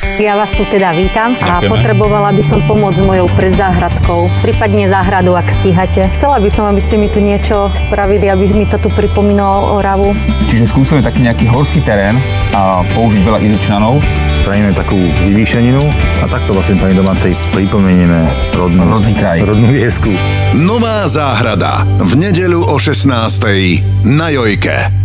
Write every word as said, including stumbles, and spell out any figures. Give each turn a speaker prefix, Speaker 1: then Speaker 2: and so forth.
Speaker 1: Ja vás tu teda vítam a
Speaker 2: Ďakujeme.
Speaker 1: Potrebovala by som pomoc s mojou predzáhradkou, prípadne záhradu, ak stíhate. Chcela by som, aby ste mi tu niečo spravili, aby mi to tu pripomínalo Oravu.
Speaker 2: Čiže skúsime taký nejaký horský terén a použiť veľa izičnanov.
Speaker 3: Spravíme takú vyvýšeninu a takto vlastne pani domácej pripomenieme rodnú,
Speaker 2: Rodný kraj.
Speaker 3: rodnú viesku.
Speaker 4: Nová záhrada v nedeľu o šestnástej na Jojke.